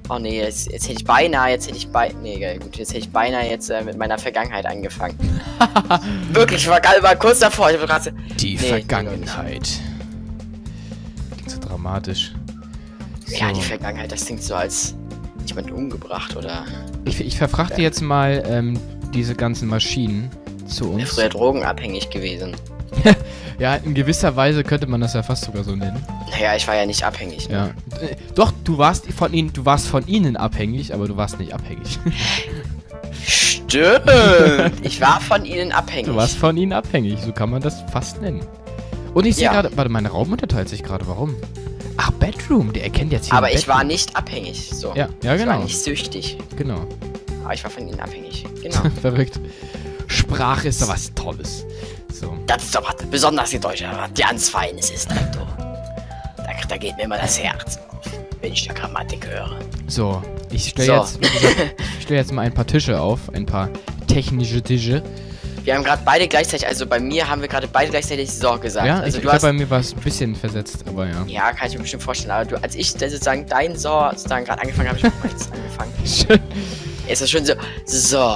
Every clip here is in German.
Oh nee, jetzt hätte ich nee, gut, jetzt hätte ich beinahe jetzt mit meiner Vergangenheit angefangen. Wirklich, war kurz davor. Ich grad, Die Vergangenheit. Klingt so dramatisch. So. Ja, die Vergangenheit, das klingt so, als jemand umgebracht, oder? Ich verfrachte jetzt mal diese ganzen Maschinen zu uns. Früher drogenabhängig gewesen. Ja, in gewisser Weise könnte man das ja fast sogar so nennen. Naja, ich war ja nicht abhängig. Ne? Ja. Doch, du warst von ihnen abhängig, aber du warst nicht abhängig. Stimmt! Ich war von ihnen abhängig. Du warst von ihnen abhängig, so kann man das fast nennen. Und ich sehe gerade, warte, mein Raum unterteilt sich gerade, warum? Ach, Bedroom, der erkennt jetzt hier. Aber ich war nicht abhängig, so. Ja, genau. Ich war nicht süchtig. Genau. Aber ich war von ihnen abhängig. Genau. Verrückt. Sprache ist doch was Tolles. So. Das ist doch was, besonders die Deutsche, was ganz Feines ist, Alter. Da geht mir immer das Herz auf, wenn ich die Grammatik höre. So, ich stelle jetzt mal ein paar Tische auf, ein paar technische Tische. Wir haben gerade beide gleichzeitig, also bei mir haben wir gerade beide gleichzeitig so gesagt. Ja, also ich glaube, bei mir war es ein bisschen versetzt, aber ja. Ja, kann ich mir bestimmt vorstellen, aber als ich sozusagen dein So sozusagen gerade angefangen habe, ich auch meins angefangen. Schön. Es ist schon so.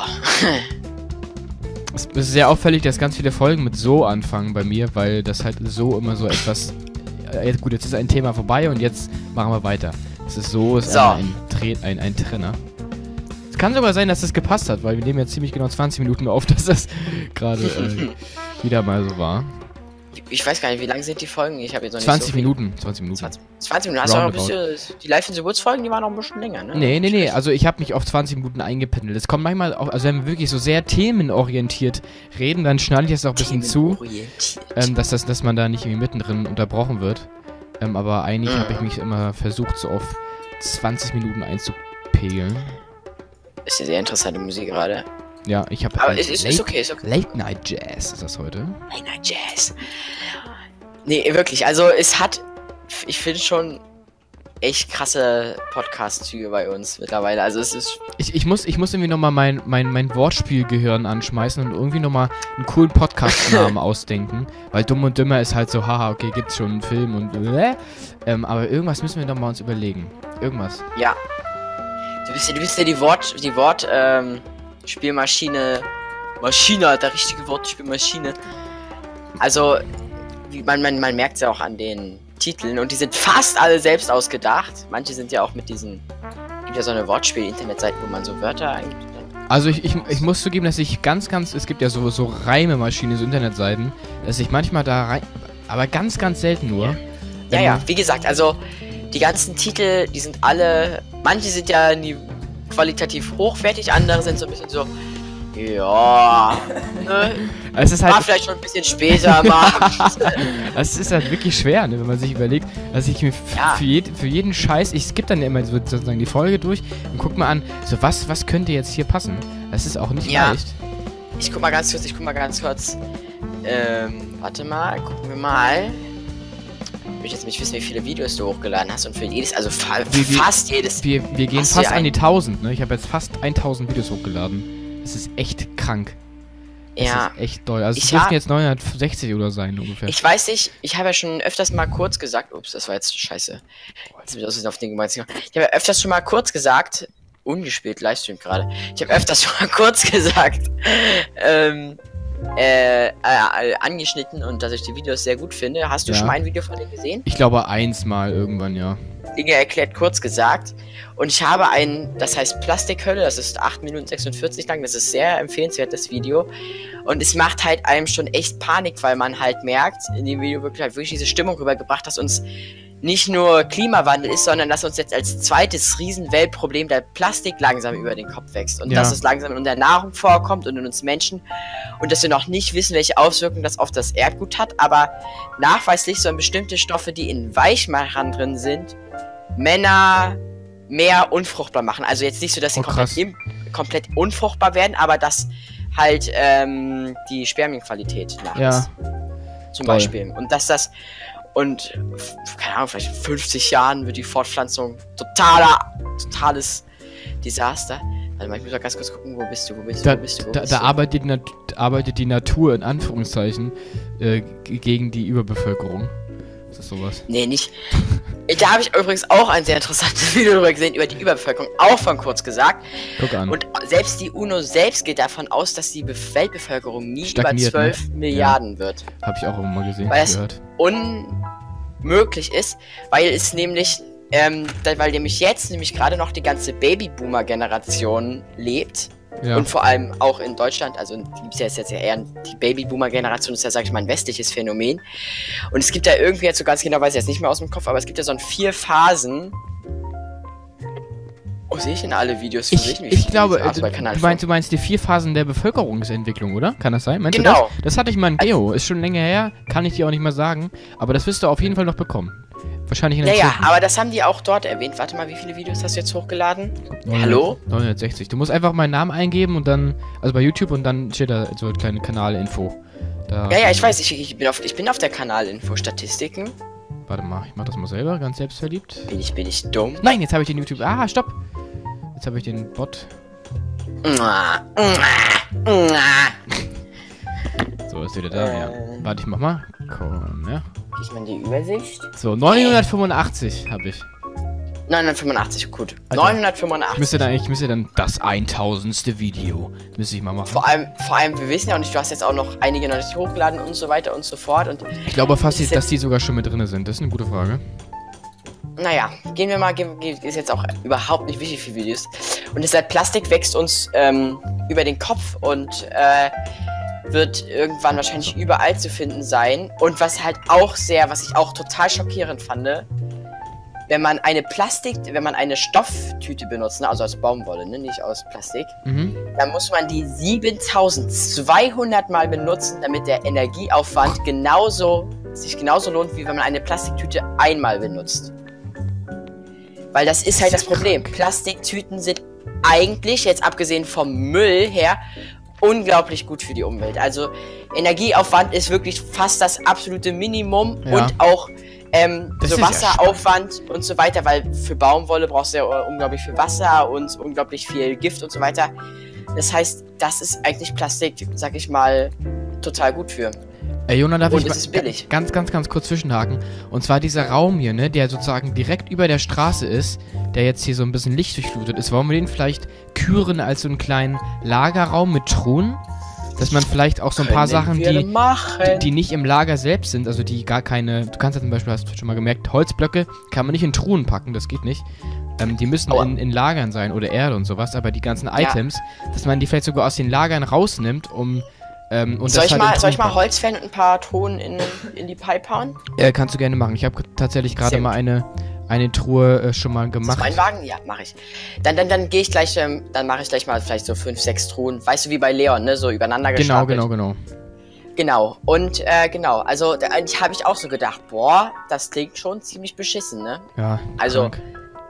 Es ist sehr auffällig, dass ganz viele Folgen mit so anfangen bei mir, weil das halt so immer so etwas... gut, jetzt ist ein Thema vorbei und jetzt machen wir weiter. Es ist so, es ist ein Trenner. Es kann sogar sein, dass das gepasst hat, weil wir nehmen jetzt ziemlich genau 20 Minuten auf, dass das gerade wieder mal so war. Ich weiß gar nicht, wie lang sind die Folgen? Ich habe jetzt noch nicht 20 so Minuten. 20 Minuten. 20 Minuten. Hast du noch ein bisschen... Die Live in the Woods Folgen, die waren noch ein bisschen länger, ne? Nee. Also ich habe mich auf 20 Minuten eingependelt. Es kommt manchmal auch... Also wenn wir wirklich so sehr themenorientiert reden, dann schneide ich das auch ein bisschen zu. Dass man da nicht irgendwie mittendrin unterbrochen wird. Aber eigentlich habe ich mich immer versucht, so auf 20 Minuten einzupegeln. Ist ja sehr interessante Musik gerade. Ja, ich habe... Aber ist okay, ist okay. Late Night Jazz ist das heute. Late Night Jazz. Nee, wirklich, also es hat... Ich finde schon echt krasse Podcast-Züge bei uns mittlerweile. Also es ist... Ich muss irgendwie nochmal mein Wortspielgehirn anschmeißen und irgendwie nochmal einen coolen Podcast-Namen ausdenken. Weil Dumm und Dümmer ist halt so, haha, okay, gibt's schon einen Film und aber irgendwas müssen wir nochmal uns überlegen. Irgendwas. Ja. Du bist ja die Spielmaschine. Maschine, der richtige Wortspielmaschine. Also, man merkt es ja auch an den Titeln und die sind fast alle selbst ausgedacht. Manche sind ja auch mit diesen. Gibt ja so eine Wortspiel-Internetseiten, wo man so Wörter eingibt. Also ich muss zugeben, dass ich es gibt ja so Reimemaschinen, so Internetseiten, dass ich manchmal da rein, aber ganz selten nur. Ja, wie gesagt, also die ganzen Titel, die sind alle, manche sind ja qualitativ hochwertig, andere sind so ein bisschen so, ja, ne? Es ist halt, vielleicht schon ein bisschen später am Abend. Es ist halt wirklich schwer, ne, wenn man sich überlegt, dass ich mir für jeden Scheiß, ich skippe dann ja immer sozusagen die Folge durch und guck mal an, so was könnte jetzt hier passen? Das ist auch nicht leicht. Ich guck mal ganz kurz. Warte mal, gucken wir mal. Ich will jetzt nicht wissen, wie viele Videos du hochgeladen hast und für jedes, also fast jedes. Wir gehen fast an die 1000, ne? Ich habe jetzt fast 1000 Videos hochgeladen. Das ist echt krank. Das ist echt doll. Also es dürften jetzt 960 oder sein ungefähr. Ich weiß nicht, ich habe ja schon öfters mal kurz gesagt, ups, das war jetzt scheiße. Jetzt bin ich auf den gemeint. Ich habe ja öfters schon mal kurz gesagt, ungespielt, Livestream gerade. Ich habe öfters schon mal kurz gesagt, angeschnitten und dass ich die Videos sehr gut finde. Hast du schon mal ein Video von denen gesehen? Ich glaube eins mal irgendwann, ja. Dinge erklärt, kurz gesagt. Und ich habe das heißt Plastikhölle, das ist 8 Minuten 46 lang, das ist sehr empfehlenswert, das Video. Und es macht halt einem schon echt Panik, weil man halt merkt, in dem Video wirklich diese Stimmung rübergebracht, dass uns nicht nur Klimawandel ist, sondern dass uns jetzt als zweites Riesenweltproblem der Plastik langsam über den Kopf wächst. Und dass es langsam in der Nahrung vorkommt und in uns Menschen. Und dass wir noch nicht wissen, welche Auswirkungen das auf das Erdgut hat. Aber nachweislich sollen bestimmte Stoffe, die in Weichmachern drin sind, Männer mehr unfruchtbar machen. Also jetzt nicht so, dass sie komplett unfruchtbar werden, aber dass halt die Spermienqualität nachlässt. Zum Beispiel. Und dass das... Und, keine Ahnung, vielleicht in 50 Jahren wird die Fortpflanzung totales Desaster. Warte mal, ich muss mal ganz kurz gucken, wo bist du? Da arbeitet die Natur, in Anführungszeichen, gegen die Überbevölkerung. Ist das sowas? Nee, nicht. Da habe ich übrigens auch ein sehr interessantes Video darüber gesehen, über die Überbevölkerung, auch von Kurz gesagt. Guck an. Und selbst die UNO selbst geht davon aus, dass die Weltbevölkerung nie über 12 ne? Milliarden wird. Habe ich auch immer mal gesehen, weil es unmöglich ist, weil es nämlich, weil nämlich jetzt gerade noch die ganze Babyboomer-Generation lebt. Ja. Und vor allem auch in Deutschland, also ist ja jetzt ja eher die Babyboomer-Generation, ist ja, sag ich mal, ein westliches Phänomen. Und es gibt da irgendwie jetzt so ganz genau, weiß ich jetzt nicht mehr aus dem Kopf, aber es gibt ja so ein 4 Phasen. Oh, sehe ich in alle Videos? Ich glaube, du meinst die 4 Phasen der Bevölkerungsentwicklung, oder? Kann das sein? Meinst du das? Das hatte ich mal in Geo, ist schon länger her, kann ich dir auch nicht mehr sagen, aber das wirst du auf jeden Fall noch bekommen. Wahrscheinlich in der Ja, aber das haben die auch dort erwähnt. Warte mal, wie viele Videos hast du jetzt hochgeladen? 900, Hallo? 960. Du musst einfach meinen Namen eingeben und dann, also bei YouTube und dann steht da so eine kleine Kanalinfo. Ja, ich weiß, ich bin auf der Kanalinfo Statistiken. Warte mal, ich mach das mal selber, ganz selbstverliebt. Bin ich dumm? Nein, jetzt habe ich den YouTube. Ah, stopp! Jetzt habe ich den Bot. So, ist wieder da. Ja. Warte, ich mach mal. Komm, ja. Ich meine die Übersicht. So, 985 habe ich. 985, gut. Alter, 985. Ich müsste dann das 1000. Video. Müsste ich mal machen. Vor allem, wir wissen ja auch nicht, du hast jetzt auch noch einige noch nicht hochgeladen und so weiter und so fort. Und ich glaube fast, dass die sogar schon mit drin sind. Das ist eine gute Frage. Naja, gehen wir mal, ist jetzt auch überhaupt nicht wichtig für Videos. Und deshalb, Plastik wächst uns über den Kopf und wird irgendwann wahrscheinlich überall zu finden sein. Und was ich auch total schockierend fand, wenn man eine Stofftüte benutzt, ne, also aus Baumwolle, ne, nicht aus Plastik, dann muss man die 7200 Mal benutzen, damit der Energieaufwand sich genauso lohnt, wie wenn man eine Plastiktüte einmal benutzt. Weil das ist halt das Problem. Plastiktüten sind eigentlich, jetzt abgesehen vom Müll her, unglaublich gut für die Umwelt. Also Energieaufwand ist wirklich fast das absolute Minimum, ja. Und auch so Wasseraufwand und so weiter, weil für Baumwolle brauchst du ja unglaublich viel Wasser und unglaublich viel Gift und so weiter. Das heißt, das ist eigentlich Plastik, sag ich mal, total gut für. Jona, darf ich es ist billig. Ganz kurz zwischenhaken. Und zwar dieser Raum hier, ne, der sozusagen direkt über der Straße ist, der jetzt hier so ein bisschen Licht durchflutet ist. Wollen wir den vielleicht küren als so einen kleinen Lagerraum mit Truhen? Dass man vielleicht auch so ein paar Sachen, die nicht im Lager selbst sind, also die gar keine... Du kannst ja zum Beispiel, hast du schon mal gemerkt, Holzblöcke kann man nicht in Truhen packen, das geht nicht. Die müssen in Lagern sein oder Erde und sowas, aber die ganzen Items, dass man die vielleicht sogar aus den Lagern rausnimmt, und soll ich mal Holz fällen und ein paar Truhen in die Pipe hauen? Kannst du gerne machen. Ich habe tatsächlich gerade mal eine Truhe schon mal gemacht. Ist das mein Wagen? Ja, mache ich. Dann gehe ich gleich, dann mache ich gleich mal vielleicht so 5, 6 Truhen. Weißt du, wie bei Leon, ne? So übereinander gestapelt. Genau. Und also da habe ich auch so gedacht, boah, das klingt schon ziemlich beschissen, ne? Ja. Also. Krank.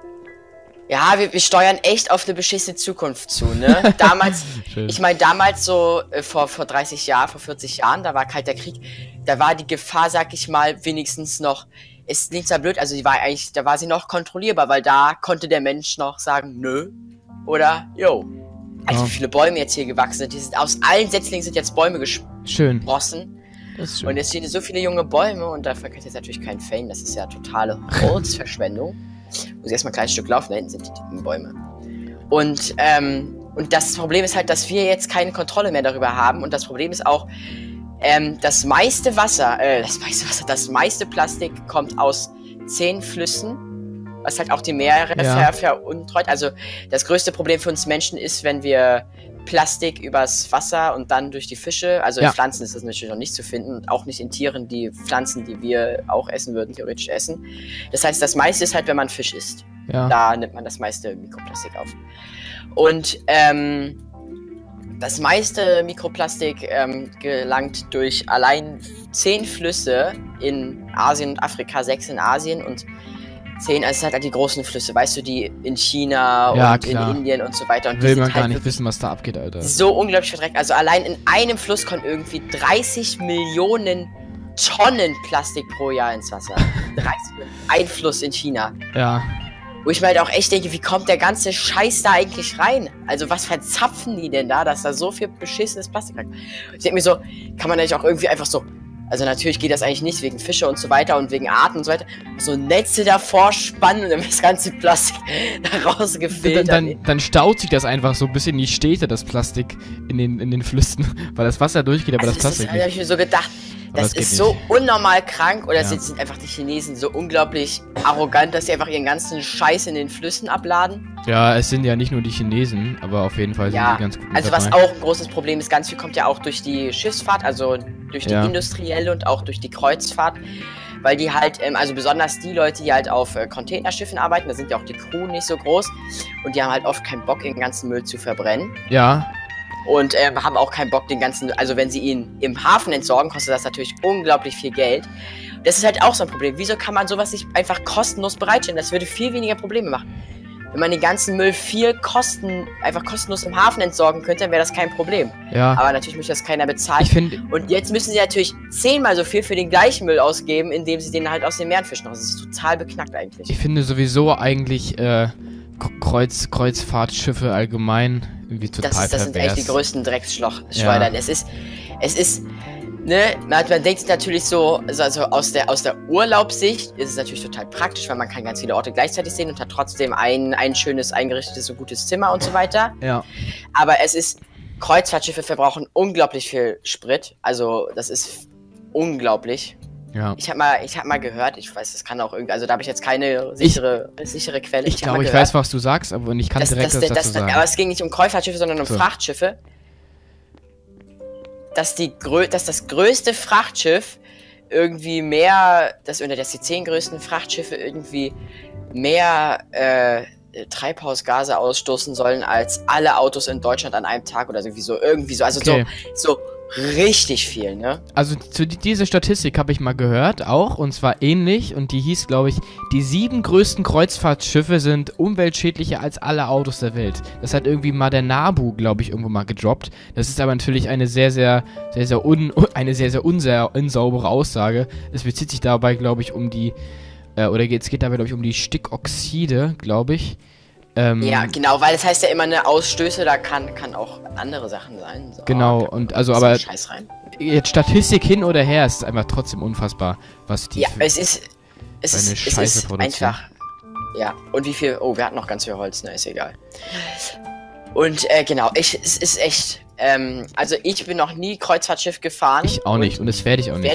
Ja, wir steuern echt auf eine beschissene Zukunft zu, ne? Damals, damals so vor 30 Jahren, vor 40 Jahren, da war Kalter Krieg, da war die Gefahr, sag ich mal, wenigstens noch, ist nicht so blöd, also da war sie noch kontrollierbar, weil da konnte der Mensch noch sagen, nö, oder, yo. Also wie viele Bäume jetzt hier gewachsen sind, aus allen Setzlingen sind jetzt Bäume gesprossen. Das ist schön. Und jetzt stehen so viele junge Bäume und dafür kriegt jetzt natürlich kein Fame, das ist ja totale Holzverschwendung. Muss erstmal ein kleines Stück laufen, da hinten sind die Bäume. Und das Problem ist halt, dass wir jetzt keine Kontrolle mehr darüber haben. Und das Problem ist auch, das meiste Plastik kommt aus 10 Flüssen, was halt auch die Meere veruntreut. Also das größte Problem für uns Menschen ist, wenn wir Plastik übers Wasser und dann durch die Fische, also in Pflanzen ist das natürlich noch nicht zu finden und auch nicht in Tieren, die Pflanzen, die wir auch essen würden, theoretisch essen. Das heißt, das meiste ist halt, wenn man Fisch isst. Ja. Da nimmt man das meiste Mikroplastik auf. Und das meiste Mikroplastik gelangt durch allein 10 Flüsse in Asien und Afrika, 6 in Asien und 10, also es sind halt die großen Flüsse, weißt du, die in China und in Indien und so weiter. Und will man gar nicht wissen, was da abgeht, Alter. So unglaublich verdreckt. Also allein in einem Fluss kommen irgendwie 30 Millionen Tonnen Plastik pro Jahr ins Wasser. 30 Millionen. Ein Fluss in China. Ja. Wo ich mir halt auch echt denke, wie kommt der ganze Scheiß da eigentlich rein? Also was verzapfen die denn da, dass da so viel beschissenes Plastik rein? Ich denke mir so, kann man eigentlich auch irgendwie einfach so, Also natürlich geht das eigentlich nicht wegen Fische und so weiter und wegen Arten und so weiter. So Netze davor spannen und dann wird das ganze Plastik da rausgefiltert. Dann staut sich das einfach so ein bisschen in die Städte, das Plastik in den Flüssen, weil das Wasser durchgeht, aber also das Plastik nicht. Da habe ich mir so gedacht, das ist so unnormal krank, oder sind einfach die Chinesen so unglaublich arrogant, dass sie einfach ihren ganzen Scheiß in den Flüssen abladen? Ja, es sind ja nicht nur die Chinesen, aber auf jeden Fall sind die ganz gut also dabei. Was auch ein großes Problem ist, ganz viel kommt ja auch durch die Schiffsfahrt, also durch die industrielle und auch durch die Kreuzfahrt, weil die halt, also besonders die Leute, die halt auf Containerschiffen arbeiten, da sind ja auch die Crew nicht so groß und die haben halt oft keinen Bock, den ganzen Müll zu verbrennen. Ja. Und haben auch keinen Bock, den ganzen, also wenn sie ihn im Hafen entsorgen, kostet das natürlich unglaublich viel Geld. Das ist halt auch so ein Problem. Wieso kann man sowas nicht einfach kostenlos bereitstellen? Das würde viel weniger Probleme machen. Wenn man den ganzen Müll einfach kostenlos im Hafen entsorgen könnte, dann wäre das kein Problem. Ja. Aber natürlich möchte das keiner bezahlen. Und jetzt müssen sie natürlich 10-mal so viel für den gleichen Müll ausgeben, indem sie den halt aus den Meeren fischen. Das ist total beknackt eigentlich. Ich finde sowieso eigentlich Kreuzfahrtschiffe allgemein irgendwie total pervers. Das sind echt die größten Drecksschleudern. Es ist, ne, man denkt sich natürlich so, also aus der Urlaubssicht ist es natürlich total praktisch, weil man kann ganz viele Orte gleichzeitig sehen und hat trotzdem ein schönes, eingerichtetes, so gutes Zimmer und so weiter. Ja. Aber Kreuzfahrtschiffe verbrauchen unglaublich viel Sprit, also das ist unglaublich. Ja. Ich hab mal gehört, ich weiß, das kann auch irgendwie, also da habe ich jetzt keine sichere Quelle. Ich glaube, ich weiß, was du sagst, aber ich kann direkt das dazu sagen. Aber es ging nicht um Kreuzfahrtschiffe, sondern um Frachtschiffe. Dass das größte Frachtschiff irgendwie dass die 10 größten Frachtschiffe irgendwie mehr Treibhausgase ausstoßen sollen als alle Autos in Deutschland an einem Tag oder irgendwie so. Also okay. so richtig viel, ne? Also diese Statistik habe ich mal gehört, auch, und zwar ähnlich, und die hieß, glaube ich, die 7 größten Kreuzfahrtschiffe sind umweltschädlicher als alle Autos der Welt. Das hat irgendwie mal der NABU, glaube ich, irgendwo mal gedroppt. Das ist aber natürlich eine sehr unsaubere Aussage. Es bezieht sich dabei, glaube ich, um die, es geht dabei, glaube ich, um die Stickoxide, glaube ich. Ja, genau, weil das heißt ja immer, eine Ausstöße, da kann auch andere Sachen sein. So, genau, und also aber jetzt Statistik hin oder her, ist einfach trotzdem unfassbar, was die es ist einfach, ja, und wie viel, wir hatten noch ganz viel Holz, ist egal. Und genau, es ist echt, also ich bin noch nie Kreuzfahrtschiff gefahren. Ich auch nicht, und das werde ich auch nicht.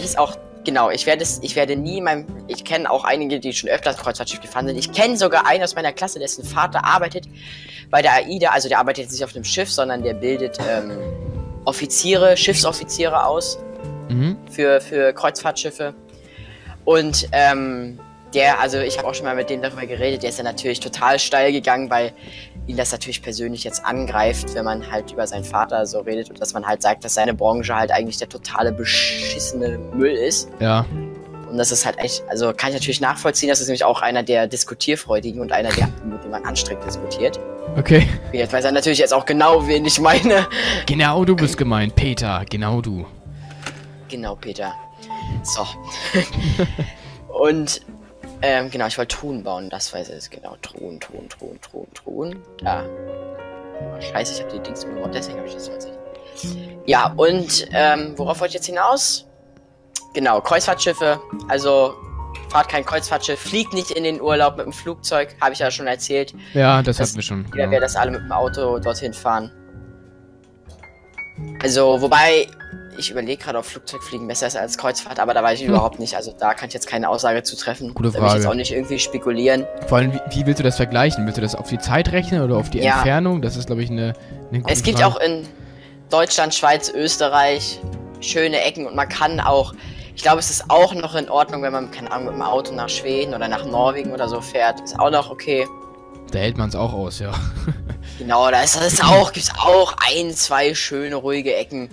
Ich kenne auch einige, die schon öfters Kreuzfahrtschiff gefahren sind. Ich kenne sogar einen aus meiner Klasse, dessen Vater arbeitet bei der AIDA. Also der arbeitet jetzt nicht auf einem Schiff, sondern der bildet Schiffsoffiziere aus für Kreuzfahrtschiffe. Und ich habe auch schon mal mit dem darüber geredet, der ist ja natürlich total steil gegangen, weil ihn das natürlich persönlich jetzt angreift, wenn man halt über seinen Vater so redet und dass man halt sagt, dass seine Branche halt eigentlich der totale beschissene Müll ist. Ja. Und das ist halt echt, also kann ich natürlich nachvollziehen, das ist nämlich auch einer der Diskutierfreudigen und einer, mit dem man anstrengend diskutiert. Okay. Jetzt weiß er natürlich jetzt auch genau, wen ich meine. Genau, du bist gemeint, Peter, genau du. Genau, Peter. So. Und genau, ich wollte Truhen bauen, das weiß ich, genau. Truhen. Da. Oh, scheiße, ich habe die Dings umgebaut, deswegen habe ich das weiß ich. Ja, und worauf wollte ich jetzt hinaus? Genau, Kreuzfahrtschiffe. Also, fahrt kein Kreuzfahrtschiff, fliegt nicht in den Urlaub mit dem Flugzeug, habe ich ja schon erzählt. Ja, das hatten wir schon. Ja, wir das alle mit dem Auto dorthin fahren. Also, wobei, ich überlege gerade, ob Flugzeugfliegen besser ist als Kreuzfahrt, aber da weiß ich überhaupt nicht. Also da kann ich jetzt keine Aussage zu treffen. Gute Frage. Da will ich jetzt auch nicht irgendwie spekulieren. Vor allem, wie willst du das vergleichen? Willst du das auf die Zeit rechnen oder auf die Entfernung? Das ist, glaube ich, eine gute Es gibt Frage. auch in Deutschland, Schweiz, Österreich schöne Ecken und man kann auch, ich glaube, es ist auch noch in Ordnung, wenn man, keine Ahnung, mit dem Auto nach Schweden oder nach Norwegen oder so fährt. Ist auch noch okay. Da hält man es auch aus, ja. Genau, gibt's auch 1, 2 schöne, ruhige Ecken.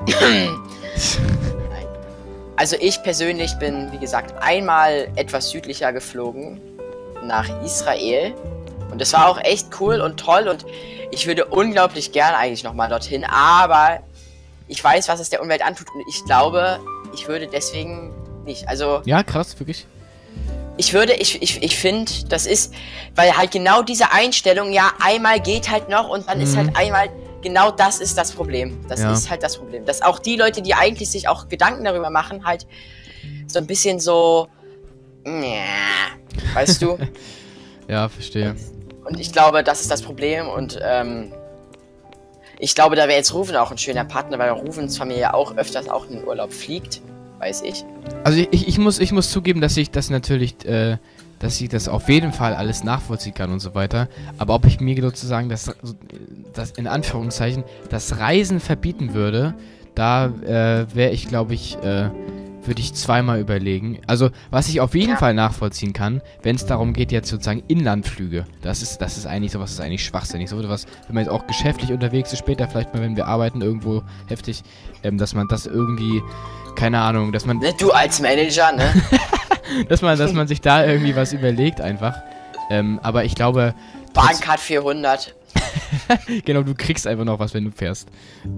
Also ich persönlich bin, wie gesagt, einmal etwas südlicher geflogen, nach Israel. Und das war auch echt cool und toll und ich würde unglaublich gern eigentlich nochmal dorthin, aber ich weiß, was es der Umwelt antut und ich glaube, ich würde deswegen nicht, also... Ja, krass, wirklich. Ich finde, das ist, weil halt genau diese Einstellung, ja, einmal geht halt noch und dann ist halt einmal, genau das ist das Problem. Das ist halt das Problem. Dass auch die Leute, die eigentlich sich auch Gedanken darüber machen, halt so ein bisschen so, weißt du? Ja, verstehe. Und ich glaube, das ist das Problem und ich glaube, da wäre jetzt Ruven auch ein schöner Partner, weil Ruvens Familie auch öfters auch in den Urlaub fliegt, weiß ich. Also ich muss zugeben, dass ich das natürlich, dass ich das auf jeden Fall alles nachvollziehen kann und so weiter. Aber ob ich mir sozusagen das in Anführungszeichen das Reisen verbieten würde, da wäre ich, glaube ich, würde ich zweimal überlegen. Also, was ich auf jeden Fall nachvollziehen kann, wenn es darum geht, jetzt sozusagen Inlandflüge. Das ist eigentlich sowas, ist eigentlich schwachsinnig. So was, wenn man jetzt auch geschäftlich unterwegs ist, später vielleicht mal, wenn wir arbeiten, irgendwo heftig, dass man das irgendwie, keine Ahnung, dass man... Du als Manager, ne? dass man sich da irgendwie was überlegt einfach. Aber ich glaube... Bahncard 400. Genau, du kriegst einfach noch was, wenn du fährst.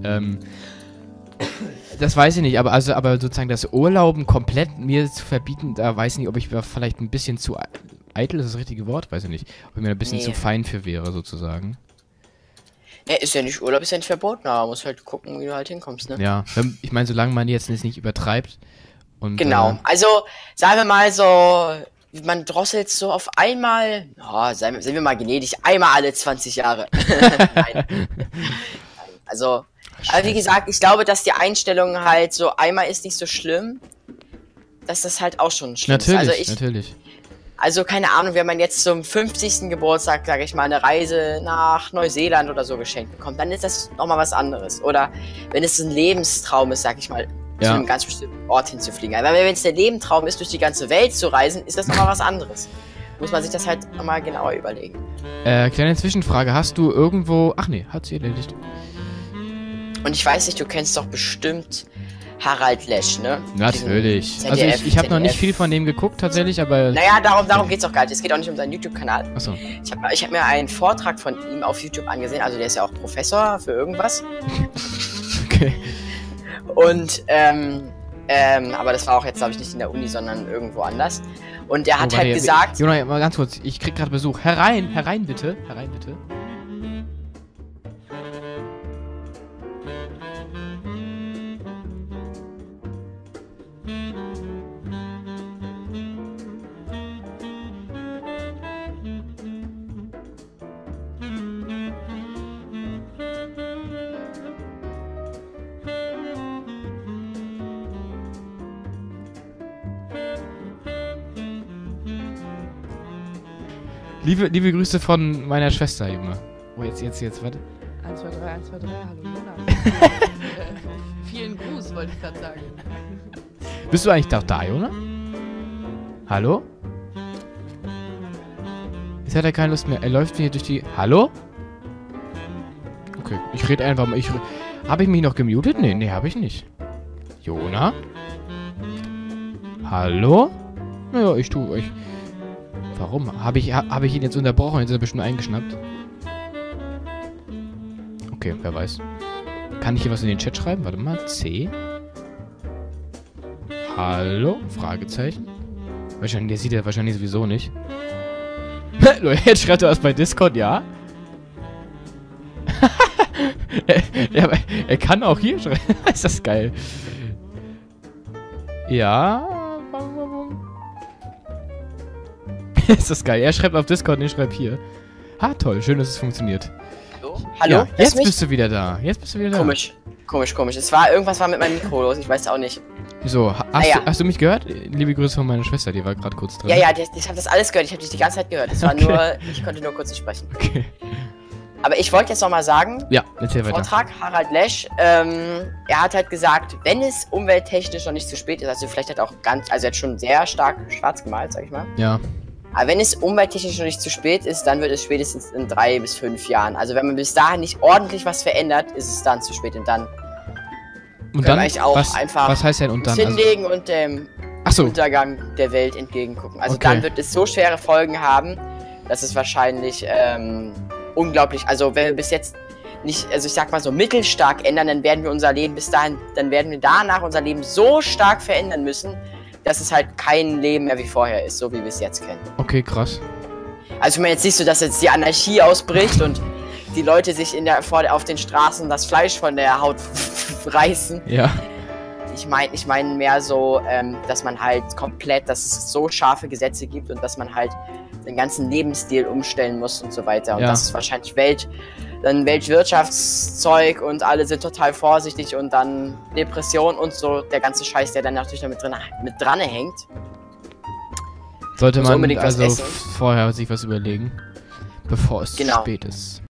Das weiß ich nicht, aber sozusagen das Urlauben komplett mir zu verbieten, da weiß ich nicht, ob ich vielleicht ein bisschen zu eitel, ist das richtige Wort? Weiß ich nicht. Ob ich mir ein bisschen zu fein für wäre, sozusagen. Ja, ist ja nicht Urlaub, ist ja nicht verboten, aber man muss halt gucken, wie du halt hinkommst, ne? Ja, ich meine, solange man jetzt nicht übertreibt und... Genau, also, sagen wir mal so, man drosselt so auf einmal, sind wir mal gnädig, einmal alle 20 Jahre. Nein. Also... Aber wie gesagt, ich glaube, dass die Einstellung halt so einmal ist nicht so schlimm, dass das halt auch schon schlimm ist. Also natürlich. Also keine Ahnung, wenn man jetzt zum 50. Geburtstag, sage ich mal, eine Reise nach Neuseeland oder so geschenkt bekommt, dann ist das nochmal was anderes. Oder wenn es ein Lebenstraum ist, sag ich mal, zu einem ganz bestimmten Ort hinzufliegen. Aber wenn es der Lebenstraum ist, durch die ganze Welt zu reisen, ist das nochmal was anderes. Muss man sich das halt nochmal genauer überlegen. Kleine Zwischenfrage, hast du irgendwo... Ach nee, hat sie erledigt. Und ich weiß nicht, du kennst doch bestimmt Harald Lesch, ne? Natürlich. Also ich habe noch nicht viel von dem geguckt tatsächlich, aber... Naja, darum geht's auch gar nicht. Es geht auch nicht um seinen YouTube-Kanal. Achso. Ich hab mir einen Vortrag von ihm auf YouTube angesehen. Also der ist ja auch Professor für irgendwas. Okay. Und, aber das war auch jetzt, glaube ich, nicht in der Uni, sondern irgendwo anders. Und er hat halt gesagt... Jonah, mal ganz kurz. Ich krieg gerade Besuch. Herein bitte. Herein bitte. Liebe Grüße von meiner Schwester, Junge. Oh, jetzt, warte. 1, 2, 3, 1, 2, 3, hallo Jonas. Vielen Gruß, wollte ich gerade sagen. Bist du eigentlich da, Junge? Hallo? Jetzt hat er keine Lust mehr. Er läuft hier durch die... Hallo? Okay, ich rede einfach mal. Habe ich mich noch gemutet? Nee, habe ich nicht. Jona? Hallo? Naja, ich tue euch... Warum? Habe ich ihn jetzt unterbrochen? Jetzt ist er bestimmt eingeschnappt. Okay, wer weiß. Kann ich hier was in den Chat schreiben? Warte mal. C. Hallo? Fragezeichen. Wahrscheinlich, der sieht er wahrscheinlich sowieso nicht. Jetzt schreibt er was bei Discord, ja? er kann auch hier schreiben. Ist das geil. Ja. Ist das geil. Er schreibt auf Discord und ich schreibe hier. Ah, toll. Schön, dass es funktioniert. Hallo? Ja, jetzt bist du wieder da. Komisch. Es war irgendwas mit meinem Mikro los. Ich weiß auch nicht. So, hast du mich gehört? Liebe Grüße von meiner Schwester, die war gerade kurz drin. Ja, ich habe das alles gehört. Ich habe dich die ganze Zeit gehört. Es war ich konnte nur kurz nicht sprechen. Okay. Aber ich wollte jetzt nochmal sagen, ja, erzähl weiter. Vortrag Harald Lesch, er hat halt gesagt, wenn es umwelttechnisch noch nicht zu spät ist, also vielleicht hat auch also er hat schon sehr stark schwarz gemalt, sag ich mal. Ja. Aber wenn es umwelttechnisch noch nicht zu spät ist, dann wird es spätestens in 3 bis 5 Jahren. Also wenn man bis dahin nicht ordentlich was verändert, ist es dann zu spät und dann eigentlich auch einfach was heißt denn und dann? Hinlegen und dem Untergang der Welt entgegengucken. Also dann wird es so schwere Folgen haben, dass es wahrscheinlich unglaublich, also wenn wir bis jetzt nicht, also ich sag mal so mittelstark ändern, dann werden wir unser Leben bis dahin, dann werden wir danach unser Leben so stark verändern müssen, dass es halt kein Leben mehr wie vorher ist, so wie wir es jetzt kennen. Okay, krass. Also ich meine, jetzt siehst du, dass jetzt die Anarchie ausbricht und die Leute sich auf den Straßen das Fleisch von der Haut reißen. Ja. Ich meine mehr so, dass man halt komplett, dass es so scharfe Gesetze gibt und dass man halt den ganzen Lebensstil umstellen muss und so weiter. Und das ist wahrscheinlich Weltwirtschaftszeug und alle sind total vorsichtig und dann Depression und so, der ganze Scheiß, der dann natürlich noch mit dran hängt. Sollte man also vorher sich was überlegen, bevor es zu spät ist.